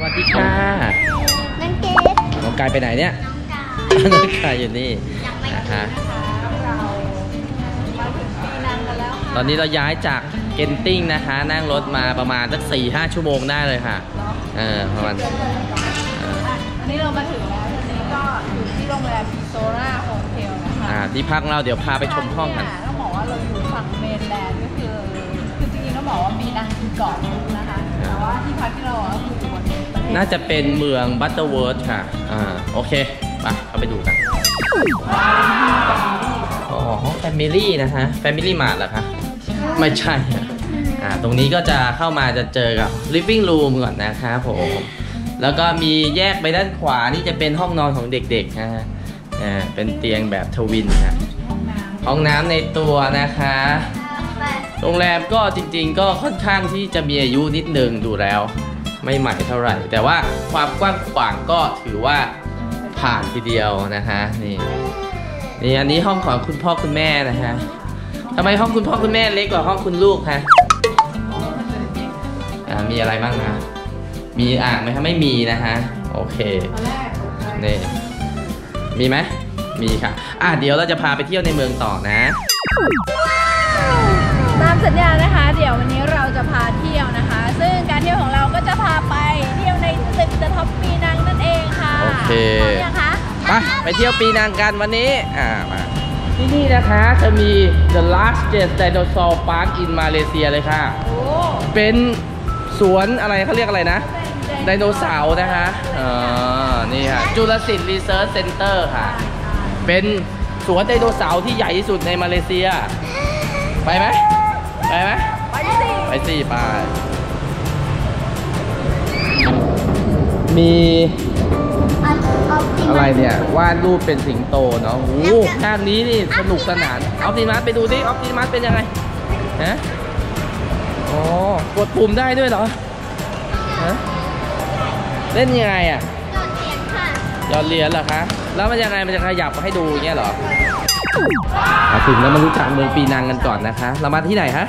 วัสดีค่ะน้องเกดน้องกายไปไหนเนี่ยน้องกายอยู่นี่นะคะตอนนี้เราย้ายจากเกนติ้งนะคะนั่งรถมาประมาณสัก 4-5 ชั่วโมงได้เลยค่ะประมาณอันนี้เรามาถึงแล้วทีนี้ก็อยู่ที่โรงแรมโซล่าโฮเทลนะคะที่พักเราเดี๋ยวพาไปชมห้องกันต้องบอกว่าเราอยู่ฝั่งเมนแลนด์ก็คือจริงๆต้องบอกว่ามีนังคือเกาะนะคะแต่ว่าที่พักที่เราอยู่บนน่าจะเป็นเมืองบัตเตอร์เวิร์ธค่ะโอเคไปเข้าไปดูกันอ๋อแฟมิลี่นะคะแฟมิลี่มาร์ทเหรอคะไม่ใช่ตรงนี้ก็จะเข้ามาจะเจอกับ living room ก่อนนะคะผมแล้วก็มีแยกไปด้านขวานี่จะเป็นห้องนอนของเด็กๆนะฮะเป็นเตียงแบบทวินค่ะห้องน้ำในตัวนะคะโรงแรมก็จริงๆก็ค่อนข้างที่จะมีอายุนิดนึงดูแล้วไม่ใหม่เท่าไหร่แต่ว่าความกว้างขวางก็ถือว่าผ่านทีเดียวนะคะนี่อันนี้ห้องของคุณพ่อคุณแม่นะฮะทำไมห้องคุณพ่อคุณแม่เล็กกว่าห้องคุณลูกฮะมีอะไรบ้างนะมีอ่างไหมคะไม่มีนะฮะโอเคนี่มีไหมมีค่ะเดี๋ยวเราจะพาไปเที่ยวในเมืองต่อนะตามสัญญานะคะเดี๋ยววันนี้เราจะพาเที่ยวนะคะซึ่งการเที่ยวของเราก็จะพาไปเที่ยวในตึกเดอะท็อปปีนังนั่นเองค่ะโอเคไปเที่ยวปีนังกันวันนี้มาที่นี่นะคะจะมี The Largest Dinosaur Park in Malaysia เลยค่ะเป็นสวนอะไรเขาเรียกอะไรนะไดโนเสาร์นะคะนี่ค่ะ Jurassic Research Center ค่ะเป็นสวนไดโนเสาร์ที่ใหญ่ที่สุดในมาเลเซียไปไหมไปสิไปมีอะไรเนี่ยวาดรูปเป็นสิงโตเนาะโอ้ภาพนี้นี่สนุกสนานออปติมัสไปดูดิออปติมัสเป็นยังไงฮะกดปุ่มได้ด้วยเหรอฮะเล่นยังไงหยอดเหรียญเหรอคะแล้วมันยังไงมันจะขยับให้ดูอย่างเงี้ยเหรอถึงแล้วมารู้จักเมืองปีนังกันก่อนนะคะเรามาที่ไหนฮะ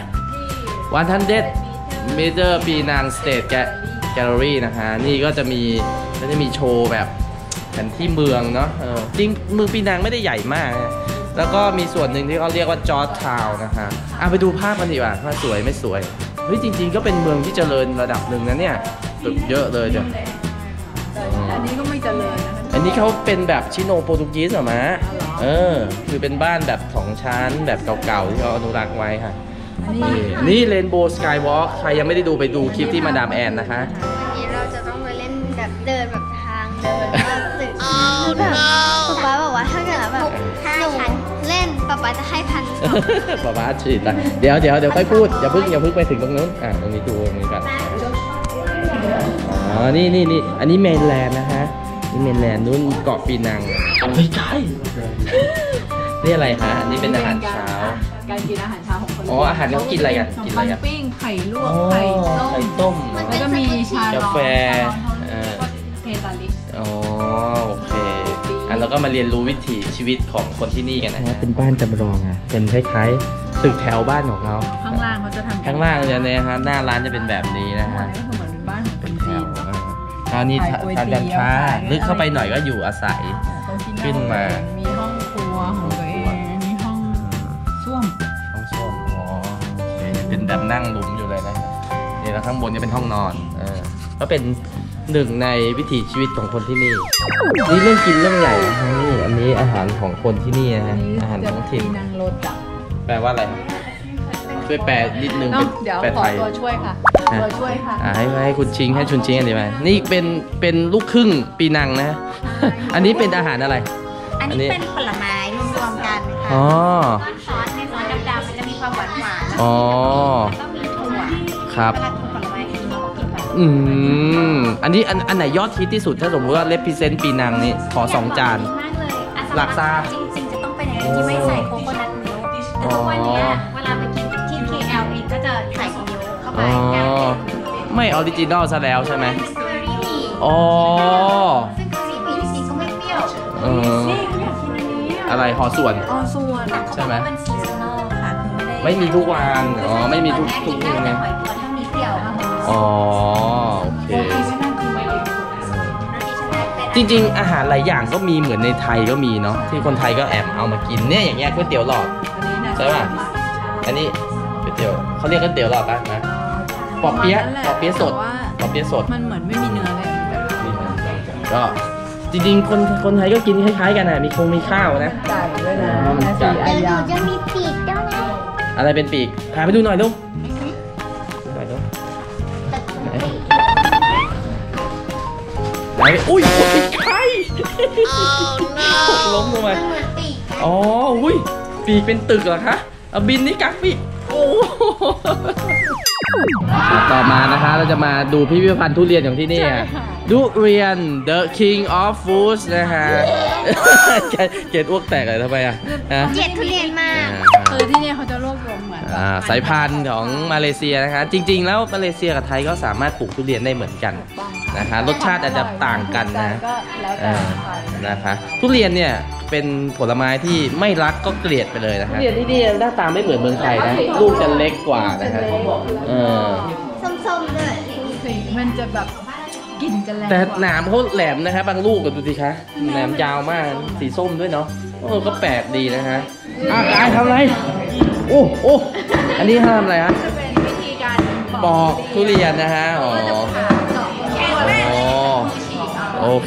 100 Meter ปีนัง State Gallery นะคะนี่ก็จะมีโชว์แบบแผนที่เมืองเนาะจริงเมืองปีนังไม่ได้ใหญ่มากแล้วก็มีส่วนหนึ่งที่เขาเรียกว่าจอร์จทาวน์นะคะไปดูภาพกันดีกว่าว่าสวยไม่สวยเฮ้ยจริงๆก็เป็นเมืองที่เจริญระดับหนึ่งนะเนี่ยตึกเยอะเลยจ้ะอันนี้ก็ไม่เจริญนะอันนี้เขาเป็นแบบชิโนโปรตุกีสเหรอมะคือเป็นบ้านแบบ2 ชั้นแบบเก่าๆที่เขาอนุรักษ์ไว้ค่ะนี่เรนโบว์สกายวอล์กใครยังไม่ได้ดูไปดูคลิปที่มาดามแอนนะคะวันนี้เราจะต้องไปเล่นแบบเดินแบบทางเดินแบบตึกคือแบบป๊าบอกว่าถ้าเกิดแบบหนูเล่นป๊าจะให้1,000 ป๊าฉีดละเดี๋ยวค่อยพูดอย่าเพิ่งไปถึงตรงนู้นตรงนี้ดูตรงนี้กันนี่อันนี้เมนแลนด์นะคะนี่เมนแลนด์นู้นเกาะปีนังไม่ใช่นี่อะไรคะอันนี้เป็นอาหารเช้าการกินอาหารเช้าของคนอาหารเขากินอะไรกันปิ้งไข่ลวกไข่ต้มแล้วก็มีชากาแฟเทตาลิสโอเคแล้วก็มาเรียนรู้วิถีชีวิตของคนที่นี่กันนะเป็นบ้านจำลองเป็นคล้ายๆตึกแถวบ้านของเราข้างล่างเขาจะทำข้างล่างเนี่ยฮะหน้าร้านจะเป็นแบบนี้นะฮะเหมือนบ้านเป็นแถวตอนนี้ทานการค้าลึกเข้าไปหน่อยก็อยู่อาศัยขึ้นมามีห้องครัวของตัวเองมีห้องส้วมเป็นแบบนั่งหลุมอยู่เลยนะนี่แล้วข้างบนจะเป็นห้องนอนก็เป็นหนึ่งในวิถีชีวิตของคนที่นี่นี่เรื่องกินเรื่องใหญ่นี่อันนี้อาหารของคนที่นี่นะฮะอาหารท้องถิ่นแปลว่าอะไรช่วยแปลนิดนึงเป็นแปลไทยตัวช่วยค่ะตัวช่วยค่ะให้คุณชิงให้ชุนชิงอันนี้ไหมนี่เป็นลูกครึ่งปีนังนะอันนี้เป็นอาหารอะไรอันนี้เป็นผลไม้รวมๆกันค่ะก้อนซอสในซอสดำๆมันจะมีความหวานแล้วก็มีถั่วครับอันนี้อันไหนยอดฮิตที่สุดถ้าสมมติว่าเลพิเซนต์ปีนังนี่ขอ2 จานหลักซาจริงๆจะต้องเป็นอะไรที่ไม่ใส่โคโคนัทมิลค์แต่ทุกวันนี้เวลาไปกินที่ KL เองก็จะใส่มิลค์เข้าไปไม่ออริจินอลซะแล้วใช่ไหมซึ่งคาริบีก็ไม่เปรี้ยวอะไรห่อส่วนใช่ไหมไม่มีทุกวันไม่มีทุกไงโอเคจริงๆอาหารหลายอย่างก็มีเหมือนในไทยก็มีเนาะที่คนไทยก็แอบเอามากินเนี่ยอย่างเงี้ยก๋วยเตี๋ยวหลอดใช่ป่ะอันนี้ก๋วยเตี๋ยวเขาเรียกก๋วยเตี๋ยวหลอดป่ะนะปอเปี๊ยะสดปอเปี๊ยะสดมันเหมือนไม่มีเนื้อเลยก็จริงๆคนไทยก็กินคล้ายๆกันนะมีข้าวนะไก่ด้วยนะไก่เดี๋ยวหนูจะมีปีกด้วยนะอะไรเป็นปีกพาไปดูหน่อยลูกไหนลูกไหนอุ้ยไข่ล้มลงไปมันเหมือนปีกอ๋ออุ้ยปีกเป็นตึกเหรอคะเอาบินนี่กักปีกโอ้ต่อมานะคะเราจะมาดูพิพิธภัณฑ์ทุเรียนของที่นี่ทุเรียน The King of Fruits นะฮะเกรดอ้วกแตกเลยทำไมอ่ะเกลียดทุเรียนมากที่นี่เขาจะรวบรวมเหมือนสายพันธุ์ของมาเลเซียนะคะจริงๆแล้วมาเลเซียกับไทยก็สามารถปลูกทุเรียนได้เหมือนกันนะคะรสชาติอาจจะต่างกันนะก็แล้วแต่ใครนะคะทุเรียนเนี่ยเป็นผลไม้ที่ไม่รักก็เกลียดไปเลยนะคะทุเรียนที่นี่หน้าตาไม่เหมือนเมืองไทยนะลูกจะเล็กกว่านะคะส้มๆด้วยสีมันจะแบบกลิ่นจะแรงแต่หนามเขาแหลมนะคะบางลูกดูสิคะแหลมยาวมากสีส้มด้วยเนาะก็แปลกดีนะฮะกายทำอะไรโอ้อันนี้ทำอะไรฮะจะเป็นวิธีการปอกทุเรียนนะฮะอ๋อโอเค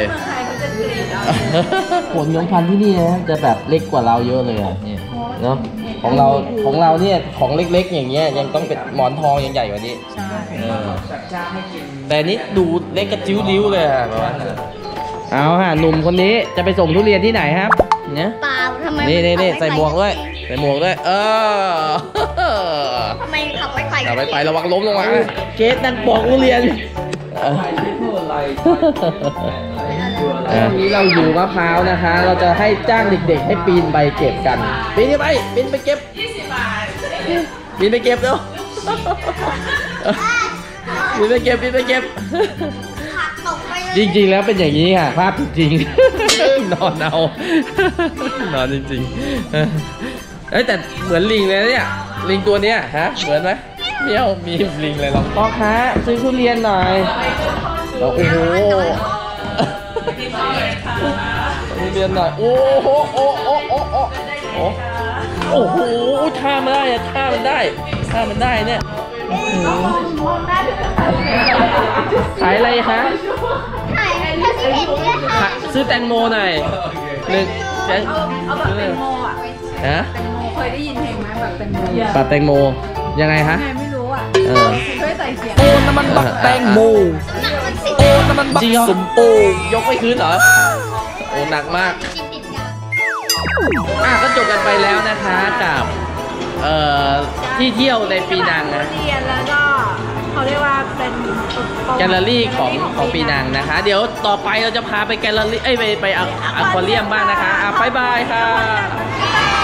ผลของพันธุ์ที่นี่นะจะแบบเล็กกว่าเราเยอะเลยอ่ะเนี่ยเนาะของเราเนี่ยของเล็กๆอย่างเงี้ยยังต้องเป็นหมอนทองยังใหญ่กว่านี้แต่นี้ดูเล็กกระจิ้วริ้วเลยอะเอาฮะหนุ่มคนนี้จะไปส่งทุเรียนที่ไหนครับเนี่ยเปล่าทำไมนี่ใส่หมวกด้วยใส่หมวกด้วยทำไมขับไปไกลเอาไประวังล้มลงมาเกสนั่นปอกทุเรียนวันนี้เราอยู่มะพร้าวนะคะ เราจะให้จ้างเด็กๆให้ปีนใบเก็บกันปีนไปเก็บปีนไปเก็บเร็วปีนไปเก็บผักตกไปเลยจริงๆแล้วเป็นอย่างนี้ค่ะภาพจริงๆนอนเอานอนจริงๆแต่เหมือนลิงเลยเนี่ยลิงตัวเนี้ยฮะเหมือนไหมเมียวมีลิงเลยลองพ่อค้าซื้อทุเรียนหน่อยโอ้โหทุเรียนหน่อยโอ้โหท่ามันได้เนี่ยขายอะไรคะไหนถ้าสิเห็นเนี่ยค่ะซื้อแตงโมหน่อยหนึ่งเอาแบบแตงโมอ่ะฮะแตงโมเคยได้ยินเพลงไหมแบบแตงโมปัดแตงโมยังไงฮะไงไม่รู้อ่ะ ช่วยใส่เสียงโอ้น้ำมันบักแตงโมหนักมันสิโอ้น้ำมันบักสมโอยกไม่คืนเหรอโอ้หนักมากกินติดกันก็จบกันไปแล้วนะคะกับที่เที่ยวในปีนังนะเรียนแล้วก็เขาเรียกว่าเป็นแกลเลอรี่ของปีนังนะคะ เดี๋ยวต่อไปเราจะพาไปแกลเลอรี่ไปอควาเรียมบ้างนะคะบ๊ายบายค่ะ